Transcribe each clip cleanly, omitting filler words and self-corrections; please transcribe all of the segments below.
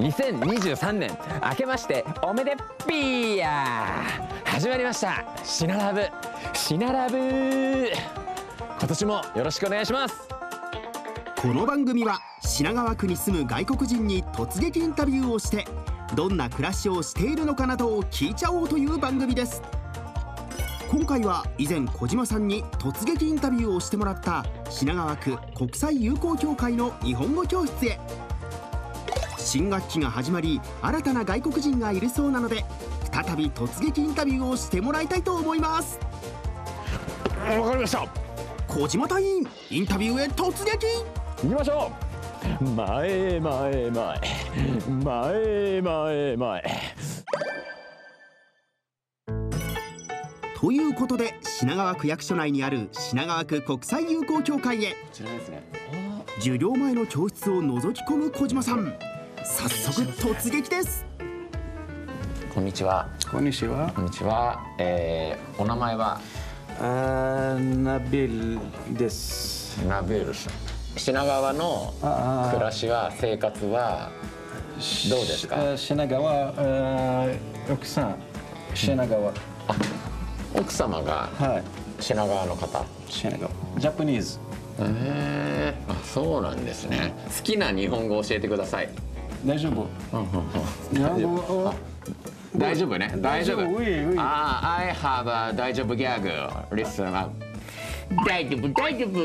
2023年明けましておめでっぴーや始まりましたシナラブシナラブ。今年もよろしくお願いします。 この番組は品川区に住む外国人に突撃インタビューをしてどんな暮らしをしているのかなどを聞いちゃおうという番組です。今回は以前小島さんに突撃インタビューをしてもらった品川区国際友好協会の日本語教室へ。新学期が始まり新たな外国人がいるそうなので再び突撃インタビューをしてもらいたいと思います。 わかりました。 小島隊員インタビューへ突撃行きましょう。前へ前へ前へ前へ前へ前へ。 ということで品川区役所内にある品川区国際友好協会へ。 こちらですね。 授業前の教室を覗き込む小島さん、早速突撃です。 こんにちは。 こんにちは。 こんにちは。お名前はナビルです。 ナビルさん。品川の暮らしは生活はどうですか？ 品川、奥さん品川。 奥様が品川の方。 品川。ジャパニーズ。 そうなんですね。好きな日本語を教えてください。 大丈夫。日本語。 大丈夫ね。大丈夫。I have a 大丈夫ギャグ。Listen up。大丈夫大丈夫。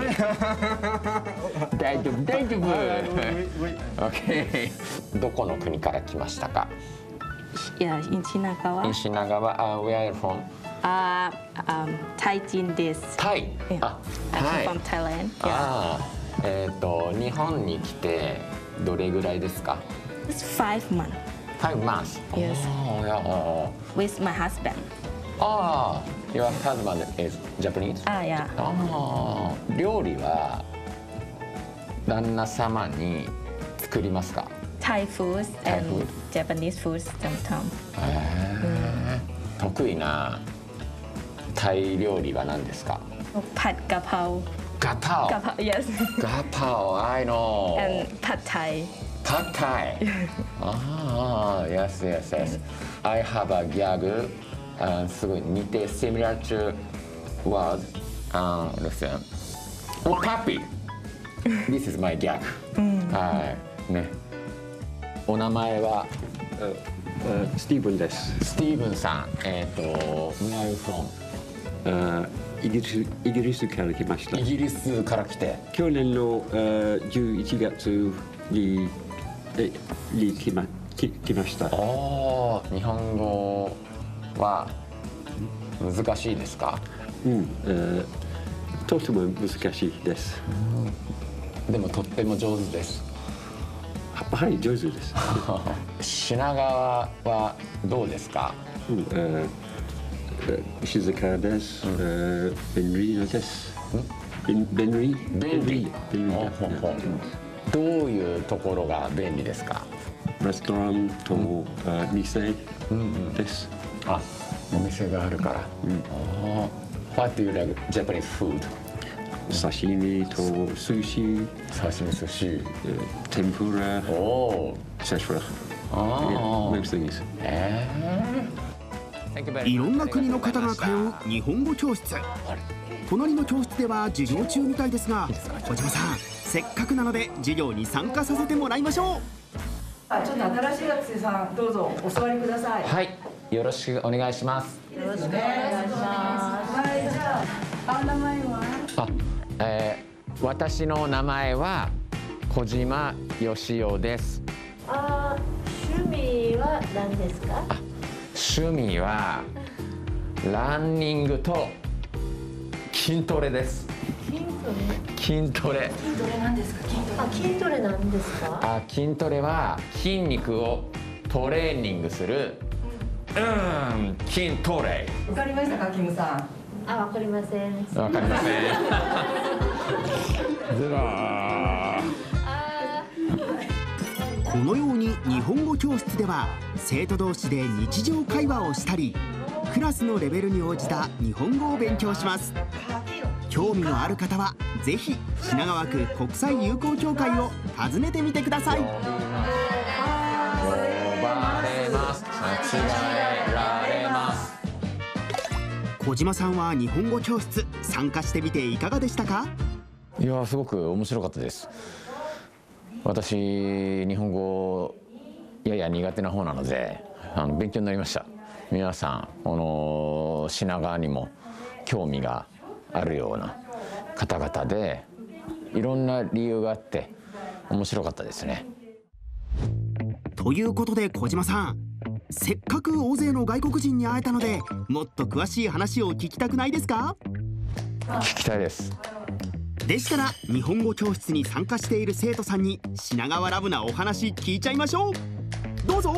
大丈夫大丈夫。OK。どこの国から来ましたか？ いや、in 品川。 in 品川。Where are you from？ タイ人です。 タイ。 I'm from Thailand。 日本に来てどれぐらいですか？ 5 months。 5 months。 Yes。With my husband。 Your husband is Japanese？ yeah。 料理は旦那様に作りますか？ Thai food and Japanese food sometimes。 得意なタイ料理は何ですか？ ผัดกะเพรา。 ガパオ。 Yes。 ガパオ I know。 And pad thai。 Pad Thai。Yes yes yes。 I have a gag。すごい似て similar to word。 Listen。 Oh puppy。 This is my gag。 はいね。お名前はスティーブンです。 スティーブンさん。Where are you from？ イギリスから来ました。 イギリスから来て。 去年の11月に来ました。 日本語は難しいですか？ とても難しいです。 でもとっても上手です。 はい、上手です。 品川はどうですか？ 静かです。便利です。便利。 どういうところが便利ですか？ レストランと店です。 お店があるから。What do you like Japanese food？ 刺身と寿司。 刺身寿司。 天ぷら。etc。 いろんな国の方が通う日本語教室。隣の教室では授業中みたいですが、小島さんせっかくなので授業に参加させてもらいましょう。 ちょっと新しい学生さんどうぞお座りください。 はい、よろしくお願いします。 よろしくお願いします。はい、じゃあお名前は？ 私の名前は小島よしおです。 趣味は何ですか？ 趣味はランニングと筋トレです。筋トレなんですか？ 筋トレなんですか？ 筋トレは筋肉をトレーニングする筋トレ。 わかりましたか、キムさん？ わかりません。 わかりません。では。 このように日本語教室では生徒同士で日常会話をしたりクラスのレベルに応じた日本語を勉強します。興味のある方はぜひ品川区国際友好協会を訪ねてみてください。 えられます。 小島さんは日本語教室参加してみていかがでしたか？ いやすごく面白かったです。私日本語やや苦手な方なので勉強になりました。皆さん品川にも興味があるような方々でいろんな理由があって面白かったですね。 ということで小島さん、せっかく大勢の外国人に会えたのでもっと詳しい話を聞きたくないですか？ 聞きたいです。 でしたら日本語教室に参加している生徒さんに品川ラブなお話聞いちゃいましょう。どうぞ。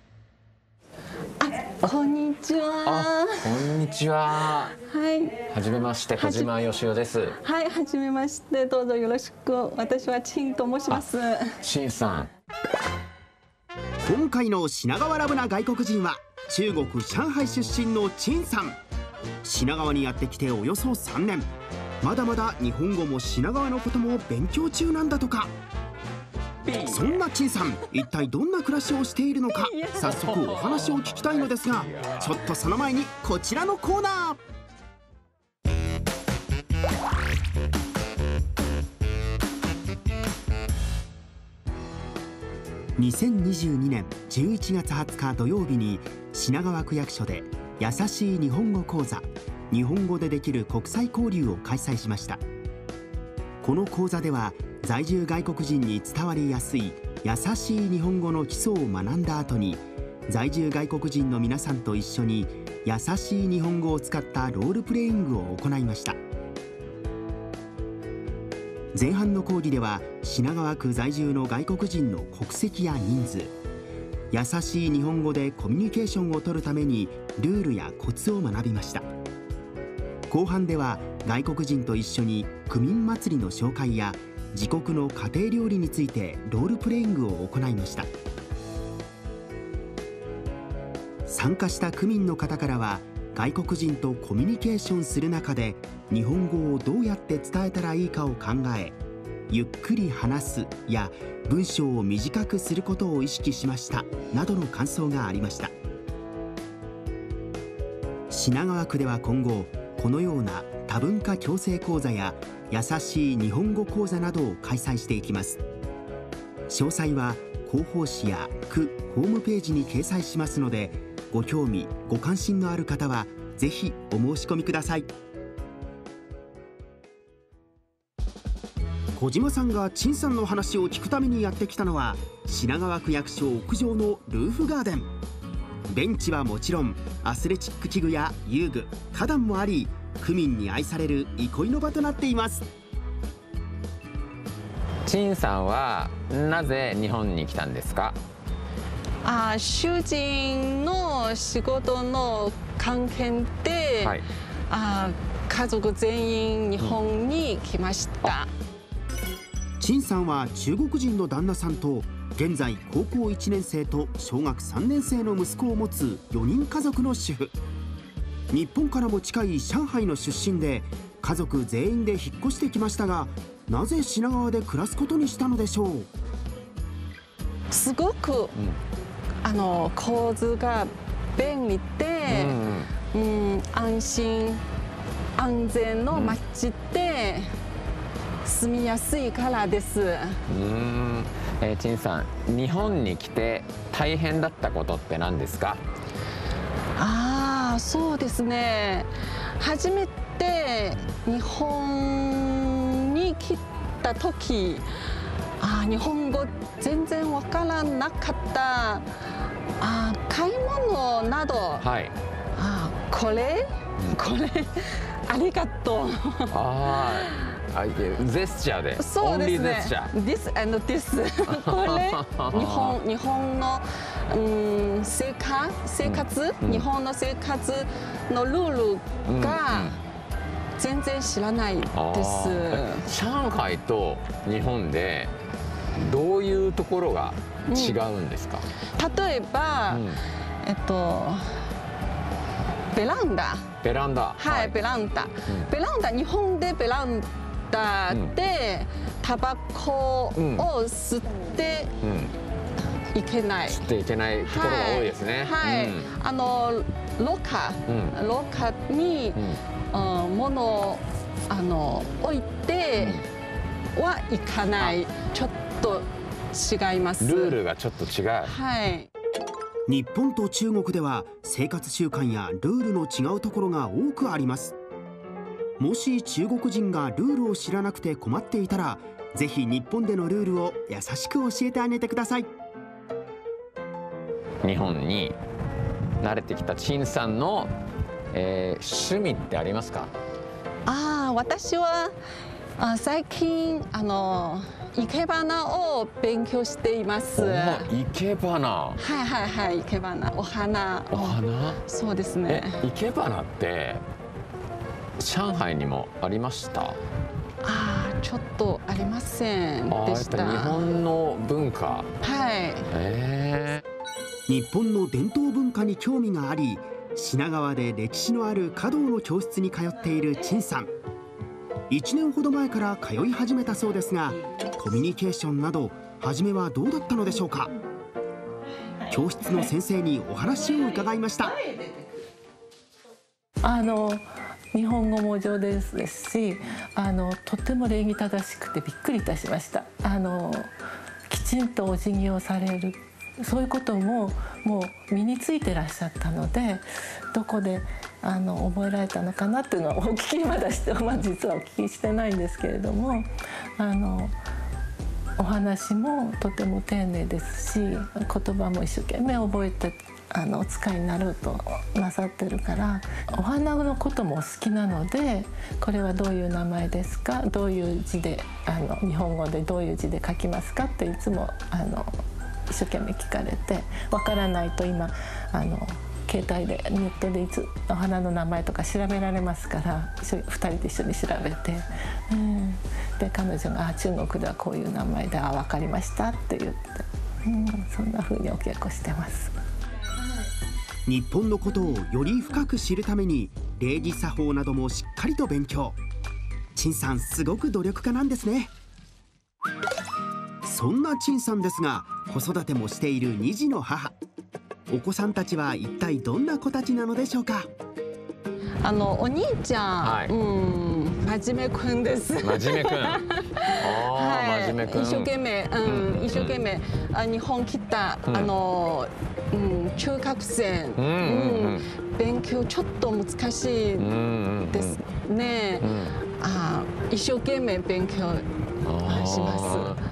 こんにちは。 こんにちは。 はい。 はじめまして、小島よしおです。 はい、はじめまして。どうぞよろしく。私は陳と申します。 陳さん。 今回の品川ラブな外国人は中国上海出身の陳さん。品川にやってきておよそ3年。まだまだ日本語も品川のことも勉強中なんだとか。そんな陳さん、一体どんな暮らしをしているのか早速お話を聞きたいのですが、ちょっとその前にこちらのコーナー。2022年11月20日土曜日に品川区役所で優しい日本語講座、日本語でできる国際交流を開催しました。この講座では在住外国人に伝わりやすい優しい日本語の基礎を学んだ後に在住外国人の皆さんと一緒に優しい日本語を使ったロールプレイングを行いました。前半の講義では品川区在住の外国人の国籍や人数、優しい日本語でコミュニケーションを取るためにルールやコツを学びました。後半では外国人と一緒に区民祭りの紹介や自国の家庭料理についてロールプレイングを行いました。参加した区民の方からは外国人とコミュニケーションする中で日本語をどうやって伝えたらいいかを考え、ゆっくり話すや文章を短くすることを意識しましたなどの感想がありました。品川区では今後このような多文化共生講座や優しい日本語講座などを開催していきます。詳細は広報誌や区ホームページに掲載しますので、ご興味ご関心のある方はぜひお申し込みください。小島さんが陳さんの話を聞くためにやってきたのは品川区役所屋上のルーフガーデン。ベンチはもちろんアスレチック器具や遊具、花壇もあり、区民に愛される憩いの場となっています。 陳さんはなぜ日本に来たんですか？ 主人の仕事の関係で、はい、家族全員日本に来ました。 陳さんは中国人の旦那さんと現在高校1年生と小学3年生の息子を持つ4人家族の主婦。日本からも近い上海の出身で家族全員で引っ越してきましたが、なぜ品川で暮らすことにしたのでしょう？ すごく、構図が便利で、安心安全の街で住みやすいからです。 陳さん、日本に来て大変だったことって何ですか？ そうですね。初めて日本に来た時、日本語全然わからなかった。買い物など、はい、これありがとう。 ジェスチャーで。 そうですね。This and this これ日本の、生活、日本の生活のルールが全然知らないです。 上海と日本でどういうところが違うんですか？ 例えば、ベランダ。はい、ベランダ。日本でベランダでタバコを吸っていけない。 つっていけないところが多いですね。 はい、廊下に、物を置いてはいかない。ちょっと違います。 ルールがちょっと違う。 はい。 日本と中国では生活習慣やルールの違うところが多くあります。もし中国人がルールを知らなくて困っていたら、ぜひ日本でのルールを優しく教えてあげてください。 日本に慣れてきた陳さんの、趣味ってありますか？ 私は最近生け花を勉強しています。 生け花。 はいはいはい、生け花、お花。 お花？ そうですね。 生け花って上海にもありました？ ちょっとありませんでした。 日本の文化。 はい。 日本の伝統文化に興味があり、品川で歴史のある華道の教室に通っている陳さん。1年ほど前から通い始めたそうですが、コミュニケーションなど初めはどうだったのでしょうか。教室の先生にお話を伺いました。 日本語もお上手ですし、とても礼儀正しくてびっくりいたしました。きちんとお辞儀をされる、そういうことももう身についてらっしゃったので、どこで覚えられたのかなっていうのはお聞きまだして、実はお聞きしてないんですけれども、お話もとても丁寧ですし、言葉も一生懸命覚えてお使いになろうとなさってるから、お花のこともお好きなので、これはどういう名前ですか、どういう字で日本語でどういう字で書きますかっていつも一生懸命聞かれて、わからないと今携帯でネットでいつお花の名前とか調べられますから、2人で一緒に調べて、で彼女が中国ではこういう名前で分かりましたって言って、そんな風にお稽古してます。 日本のことをより深く知るために礼儀作法などもしっかりと勉強。陳さんすごく努力家なんですね。そんな陳さんですが、子育てもしている2児の母。お子さんたちは一体どんな子たちなのでしょうか。 お兄ちゃん、真面目くんです。 真面目くん。真面目くん。 一生懸命、一生懸命日本来た中学生、勉強ちょっと難しいですね。一生懸命勉強します。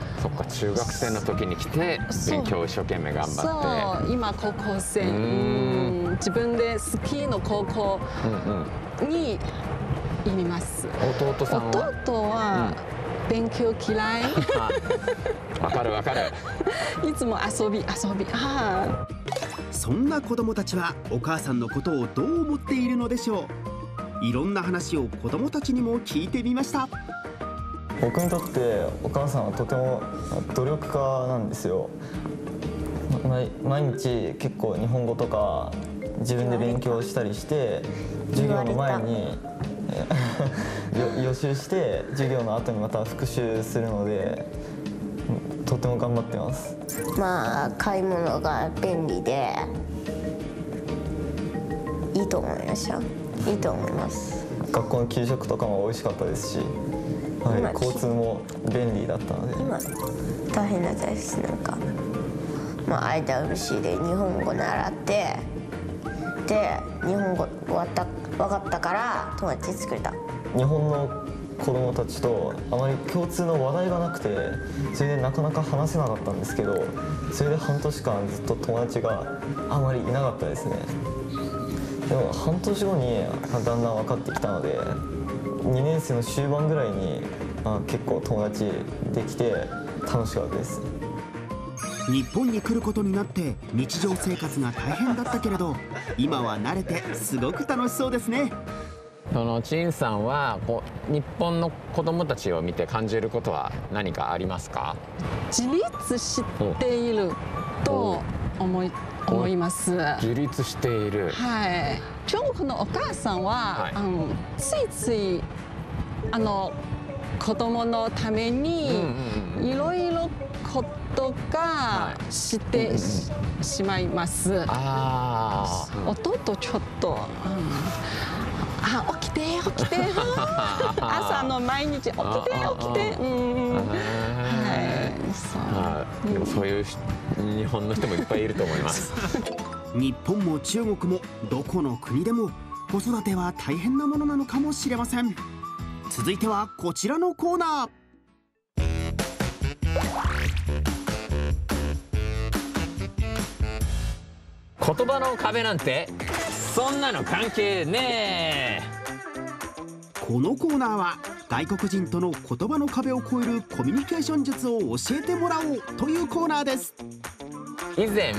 そっか、中学生の時に来て勉強を一生懸命頑張って。 そう、今高校生、自分で好きの高校にいます。 弟さんは？ 弟は勉強嫌い。 わかるわかる。 いつも遊び。 そんな子供たちはお母さんのことをどう思っているのでしょう。いろんな話を子供たちにも聞いてみました。 僕にとってお母さんはとても努力家なんですよ。毎日結構日本語とか自分で勉強したりして、授業の前に予習して授業の後にまた復習するので、とても頑張ってます。 買い物が便利でいいと思いました。いいと思います。 学校の給食とかも美味しかったですし、交通も便利だったので。 今大変だったです。IWC で日本語習って、で日本語分かったから友達作れた。 日本の子供たちとあまり共通の話題がなくて、それでなかなか話せなかったんですけど、それで半年間ずっと友達があまりいなかったですね。でも半年後にだんだん分かってきたので、2年生の終盤ぐらいに結構友達できて楽しかったです。 日本に来ることになって日常生活が大変だったけれど、今は慣れてすごく楽しそうですね。 陳さんは日本の子どもたちを見て感じることは何かありますか？ 自立していると思います。 自立している。 はい。中国のお母さんは、ついつい子供のためにいろいろことがしてしまいます。弟ちょっと、起きて起きて朝の毎日起きて起きて、 でもそういう日本の人もいっぱいいると思います。 日本も中国もどこの国でも子育ては大変なものなのかもしれません。続いてはこちらのコーナー。 言葉の壁なんてそんなの関係ねえ。 このコーナーは外国人との言葉の壁を越えるコミュニケーション術を教えてもらおうというコーナーです。 以前、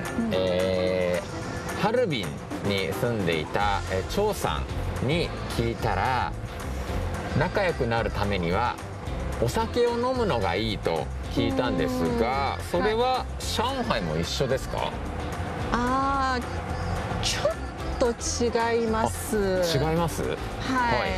ハルビンに住んでいた張さんに聞いたら、仲良くなるためにはお酒を飲むのがいいと聞いたんですが、それは上海も一緒ですか？ ちょっと違います。 違います？ はい。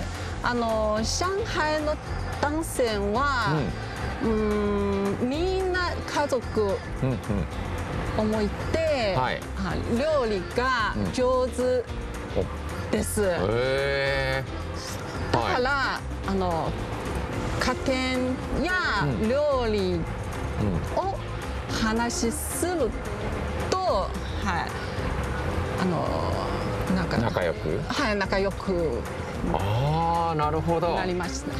上海の男性は、みんな家族思いて、料理が上手です。だから家庭や料理を話すると、 仲良く？ はい、仲良く。 なるほど。 なりました。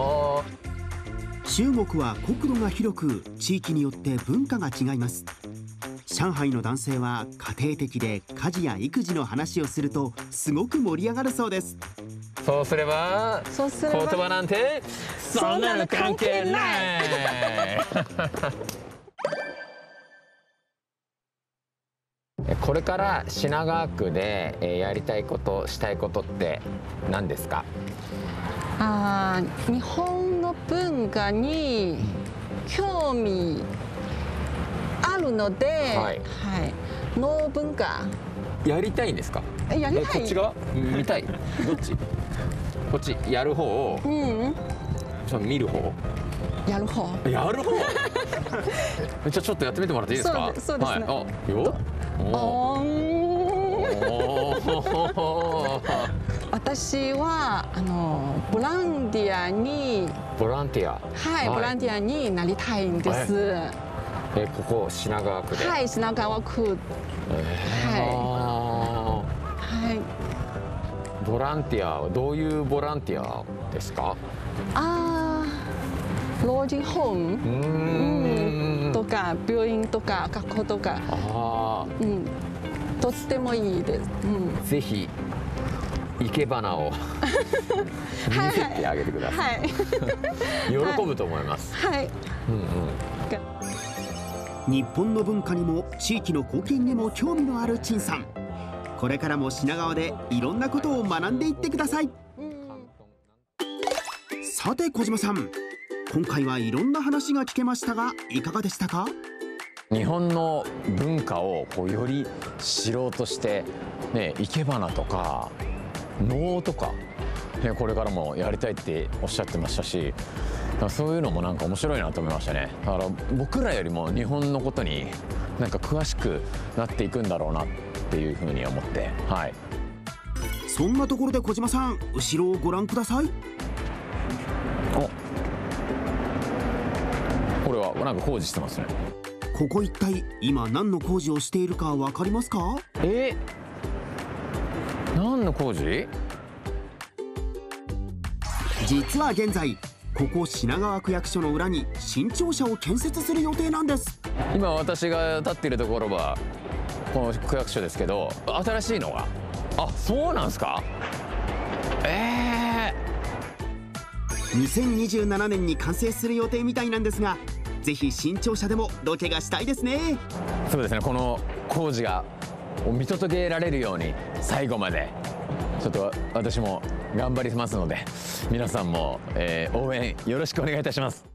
中国は国土が広く地域によって文化が違います。上海の男性は家庭的で家事や育児の話をするとすごく盛り上がるそうです。 そうすれば言葉なんてそんなの関係ない。これから品川区でやりたいことしたいことって何ですか？ 日本の文化に興味あるので、能文化やりたいんですか？ やりたい。 こっちが見たい？どっち？こっちやる方を、見る方？やる方。やる方？じゃあちょっとやってみてもらっていいですか？ そうですね。 よ。 私はボランティアに。 ボランティア。 ボランティアになりたいんです。 ここ品川区で。 品川区。 ボランティアはどういうボランティアですか？ 老人ホームとか病院とか学校とか、とってもいいです。 ぜひ生け花を見せてあげてください。喜ぶと思います。 日本の文化にも地域の貢献にも興味のある陳さん。これからも品川でいろんなことを学んでいってください。さて小島さん、今回はいろんな話が聞けましたがいかがでしたか？ 日本の文化をより知ろうとして生け花とか能とか、これからもやりたいっておっしゃってましたし、そういうのもなんか面白いなと思いましたね。だから僕らよりも日本のことになんか詳しくなっていくんだろうなっていうふうに思って、 そんなところで小島さん、後ろをご覧ください。 これはなんか工事してますね。 ここ一体今何の工事をしているかわかりますか？ 何の工事？ 実は現在ここ品川区役所の裏に新庁舎を建設する予定なんです。 今私が立っているところはこの区役所ですけど、新しいのがそうなんですか ？2027年に完成する予定みたいなんですが、ぜひ新庁舎でもロケがしたいですね。 そうですね、この工事が見届けられるように最後までちょっと私も頑張りますので、皆さんも応援よろしくお願いいたします。